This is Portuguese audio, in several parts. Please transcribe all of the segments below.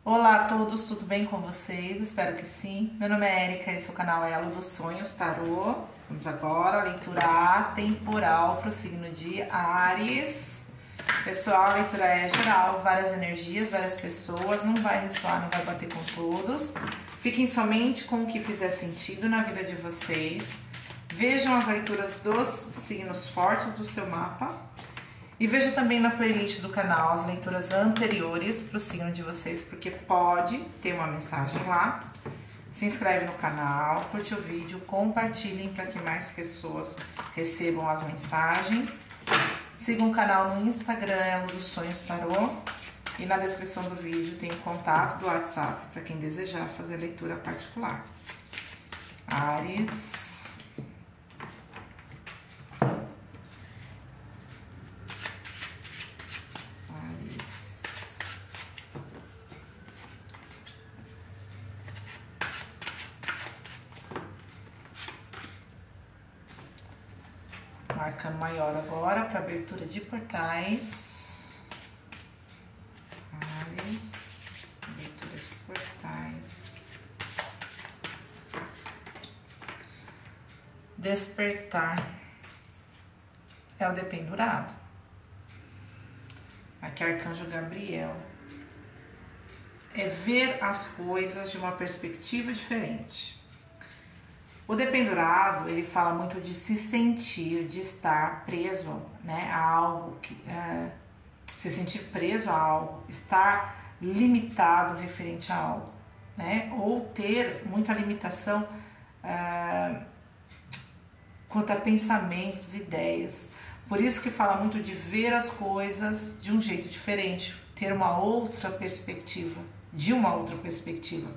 Olá a todos, tudo bem com vocês? Espero que sim. Meu nome é Érica, esse é o canal Elo dos Sonhos Tarô. Vamos agora à leitura atemporal para o signo de Áries. Pessoal, a leitura é geral, várias energias, várias pessoas, não vai ressoar, não vai bater com todos. Fiquem somente com o que fizer sentido na vida de vocês. Vejam as leituras dos signos fortes do seu mapa. E veja também na playlist do canal as leituras anteriores para o signo de vocês, porque pode ter uma mensagem lá. Se inscreve no canal, curte o vídeo, compartilhem para que mais pessoas recebam as mensagens. Sigam o canal no Instagram, Elo dos Sonhos Tarô. E na descrição do vídeo tem o contato do WhatsApp para quem desejar fazer leitura particular. Áries. Arcano maior agora para abertura de portais. Áries, abertura de portais. Despertar é o dependurado. Aqui Arcanjo Gabriel. É ver as coisas de uma perspectiva diferente. O dependurado, ele fala muito de se sentir, de estar preso, né, a algo, se sentir preso a algo, estar limitado referente a algo, né, ou ter muita limitação quanto a pensamentos, ideias. Por isso que fala muito de ver as coisas de um jeito diferente, ter uma outra perspectiva, de uma outra perspectiva.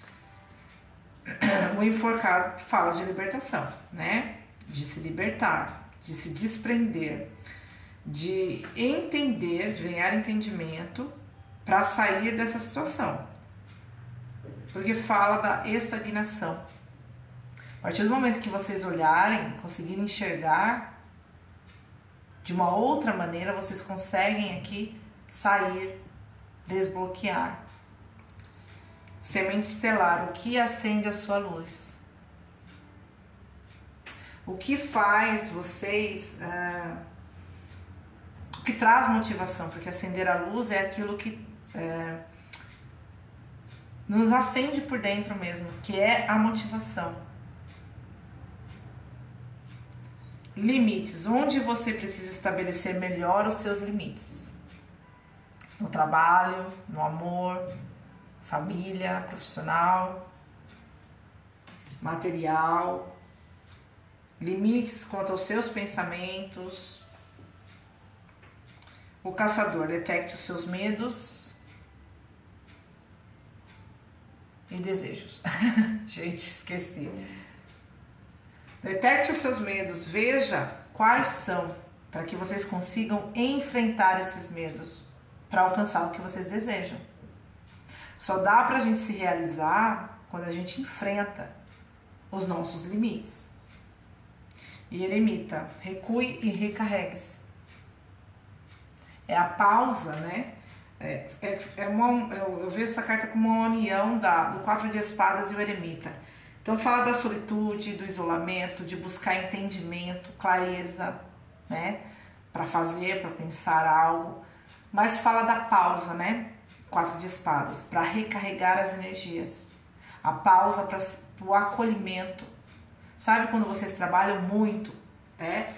O enforcado fala de libertação, né? De se libertar, de se desprender, de entender, de ganhar entendimento para sair dessa situação. Porque fala da estagnação. A partir do momento que vocês olharem, conseguirem enxergar de uma outra maneira, vocês conseguem aqui sair, desbloquear. Semente estelar, o que acende a sua luz? O que faz vocês, o que traz motivação? Porque acender a luz é aquilo que nos acende por dentro mesmo, que é a motivação. Limites, onde você precisa estabelecer melhor os seus limites? No trabalho, no amor, família, profissional, material, limites quanto aos seus pensamentos. O caçador, detecte os seus medos e desejos. Gente, esqueci. Detecte os seus medos, veja quais são, para que vocês consigam enfrentar esses medos, para alcançar o que vocês desejam. Só dá pra gente se realizar quando a gente enfrenta os nossos limites. E eremita, recue e recarregue-se. É a pausa, né? Eu vejo essa carta como uma união do 4 de espadas e o eremita. Então fala da solitude, do isolamento, de buscar entendimento, clareza, né? Para fazer, para pensar algo. Mas fala da pausa, né? 4 de espadas, para recarregar as energias. A pausa para o acolhimento. Sabe quando vocês trabalham muito, né?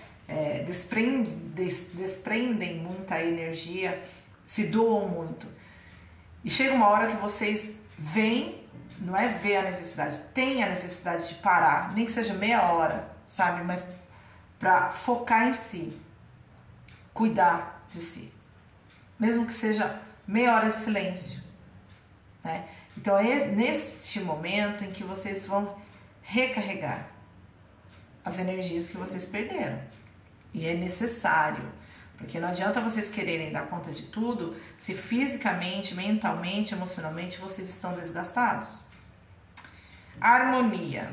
Desprendem muita energia, se doam muito. E chega uma hora que vocês veem, não é ver a necessidade, tem a necessidade de parar, nem que seja meia hora, sabe? Mas para focar em si, cuidar de si. Mesmo que seja meia hora de silêncio, né? Então é neste momento em que vocês vão recarregar as energias que vocês perderam. E é necessário, porque não adianta vocês quererem dar conta de tudo se fisicamente, mentalmente, emocionalmente vocês estão desgastados. Harmonia.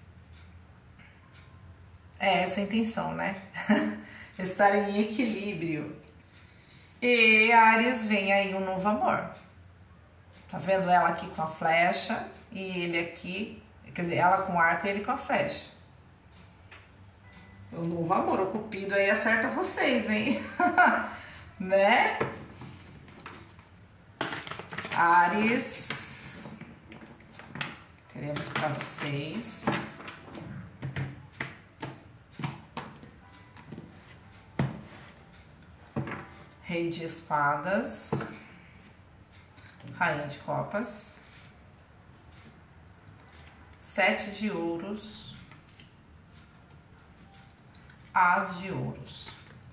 É essa a intenção, né? Estar em equilíbrio. E Áries, vem aí um novo amor. Tá vendo ela aqui com a flecha e ele aqui, quer dizer, ela com o arco e ele com a flecha. O novo amor, o cupido aí acerta vocês, hein? Né? Áries, teremos para vocês Rei de Espadas, Rainha de Copas, Sete de Ouros, As de Ouros.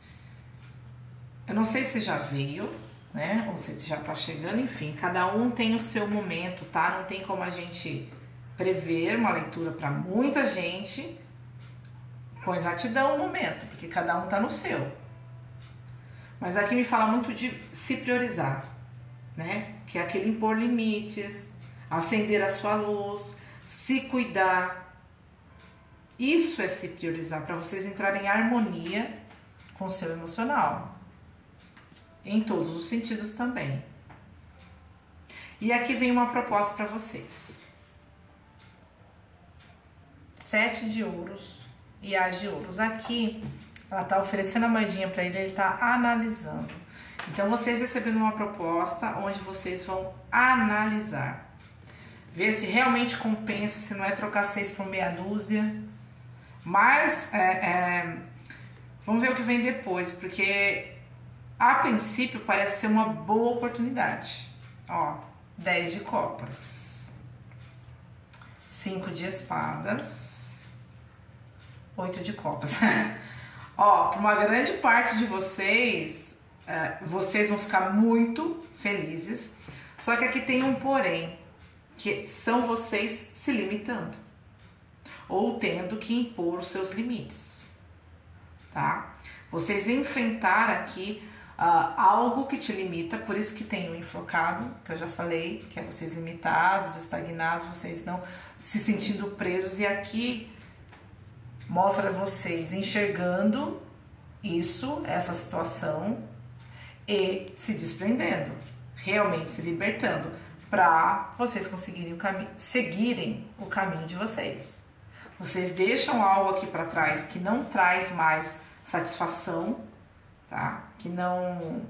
Eu não sei se já veio, né? Ou se já tá chegando, enfim, cada um tem o seu momento, tá? Não tem como a gente prever uma leitura para muita gente com exatidão o momento, porque cada um tá no seu. Mas aqui me fala muito de se priorizar, né? Que é aquele impor limites, acender a sua luz, se cuidar. Isso é se priorizar, para vocês entrarem em harmonia com o seu emocional. Em todos os sentidos também. E aqui vem uma proposta para vocês. Sete de Ouros e As de Ouros. Aqui ela tá oferecendo a moedinha para ele tá analisando. Então vocês recebendo uma proposta onde vocês vão analisar. Ver se realmente compensa, se não é trocar 6 por meia dúzia. Mas vamos ver o que vem depois, porque a princípio parece ser uma boa oportunidade. Ó, 10 de copas, 5 de espadas, 8 de copas. Ó, para uma grande parte de vocês, vocês vão ficar muito felizes. Só que aqui tem um porém, que são vocês se limitando. Ou tendo que impor os seus limites, tá? Vocês enfrentar aqui algo que te limita, por isso que tem o enforcado, que eu já falei, que é vocês limitados, estagnados, vocês não se sentindo presos, e aqui mostra vocês enxergando isso, essa situação, e se desprendendo, realmente se libertando, para vocês conseguirem seguirem o caminho de vocês. Vocês deixam algo aqui para trás que não traz mais satisfação, tá? Que não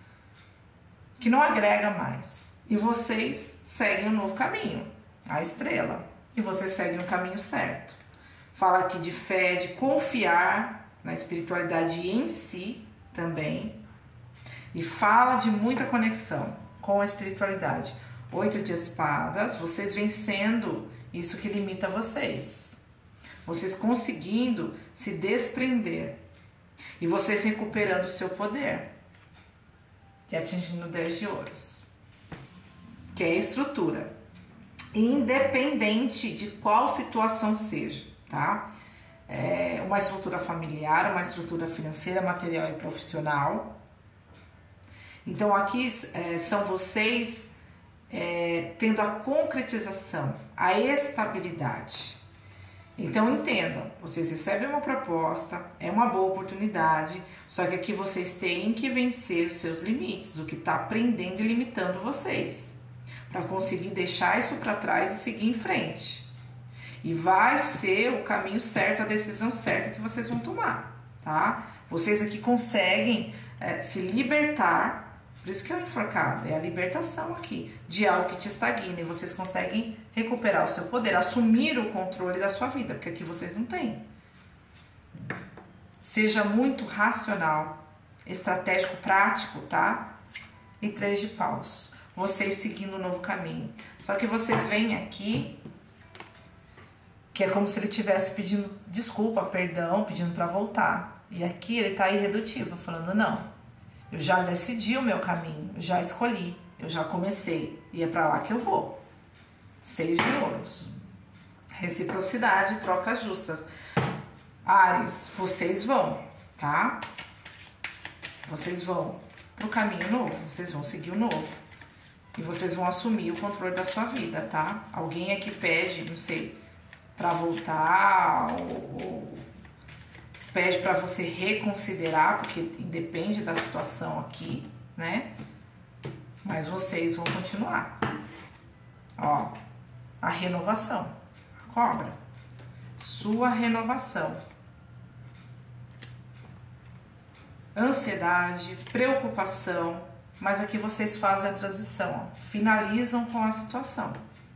agrega mais. E vocês seguem um novo caminho, a estrela. E vocês seguem o caminho certo. Fala aqui de fé, de confiar na espiritualidade em si também. E fala de muita conexão com a espiritualidade. 8 de espadas, vocês vencendo isso que limita vocês. Vocês conseguindo se desprender. E vocês recuperando o seu poder. E atingindo 10 de ouros. Que é a estrutura. Independente de qual situação seja, tá? É uma estrutura familiar, uma estrutura financeira, material e profissional. Então aqui são vocês tendo a concretização, a estabilidade. Então entendam, vocês recebem uma proposta, é uma boa oportunidade, só que aqui vocês têm que vencer os seus limites, o que está prendendo e limitando vocês, para conseguir deixar isso para trás e seguir em frente. E vai ser o caminho certo, a decisão certa que vocês vão tomar, tá? Vocês aqui conseguem se libertar. Por isso que é o enforcado, é a libertação aqui de algo que te estagna, e vocês conseguem recuperar o seu poder, assumir o controle da sua vida, porque aqui vocês não têm. Seja muito racional, estratégico, prático, tá? E 3 de paus, vocês seguindo um novo caminho. Só que vocês vêm aqui, que é como se ele estivesse pedindo desculpa, perdão, pedindo para voltar. E aqui ele tá irredutivo, falando não. Eu já decidi o meu caminho, eu já escolhi, eu já comecei e é para lá que eu vou. 6 de ouros. Reciprocidade, trocas justas. Áries, vocês vão, tá? Vocês vão pro caminho novo, vocês vão seguir o novo. E vocês vão assumir o controle da sua vida, tá? Alguém aqui pede, não sei, para voltar ou pede para você reconsiderar, porque independe da situação aqui, né? Mas vocês vão continuar. Ó, a renovação. Cobra. Sua renovação. Ansiedade, preocupação, mas aqui vocês fazem a transição, ó, finalizam com a situação.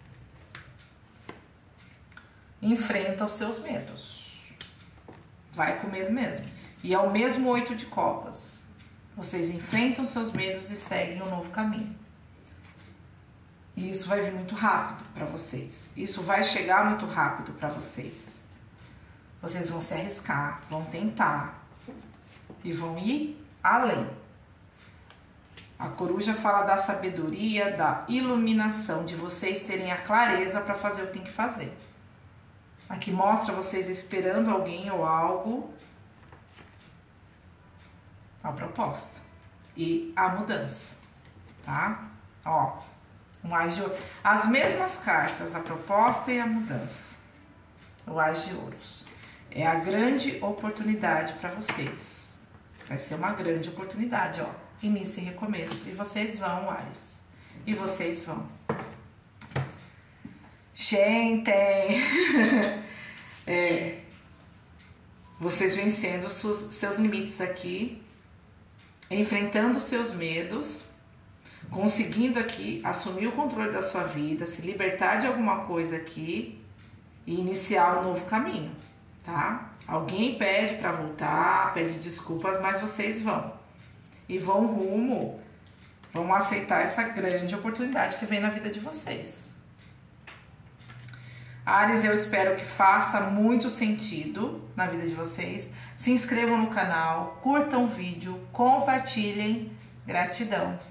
Enfrenta os seus medos. Vai com medo mesmo. E é o mesmo 8 de copas. Vocês enfrentam seus medos e seguem um novo caminho. E isso vai vir muito rápido para vocês. Isso vai chegar muito rápido para vocês. Vocês vão se arriscar, vão tentar e vão ir além. A coruja fala da sabedoria, da iluminação, de vocês terem a clareza para fazer o que tem que fazer. Aqui mostra vocês esperando alguém ou algo, a proposta e a mudança, tá? Ó, as mesmas cartas, a proposta e a mudança. O As de Ouros. É a grande oportunidade para vocês. Vai ser uma grande oportunidade, ó. Início e recomeço. E vocês vão, Áries. E vocês vão. Gente! Vocês vencendo seus limites aqui. Enfrentando seus medos. Conseguindo aqui assumir o controle da sua vida. Se libertar de alguma coisa aqui. E iniciar um novo caminho. Tá? Alguém pede para voltar, pede desculpas, mas vocês vão. E vão aceitar essa grande oportunidade que vem na vida de vocês. Áries, eu espero que faça muito sentido na vida de vocês. Se inscrevam no canal, curtam o vídeo, compartilhem. Gratidão!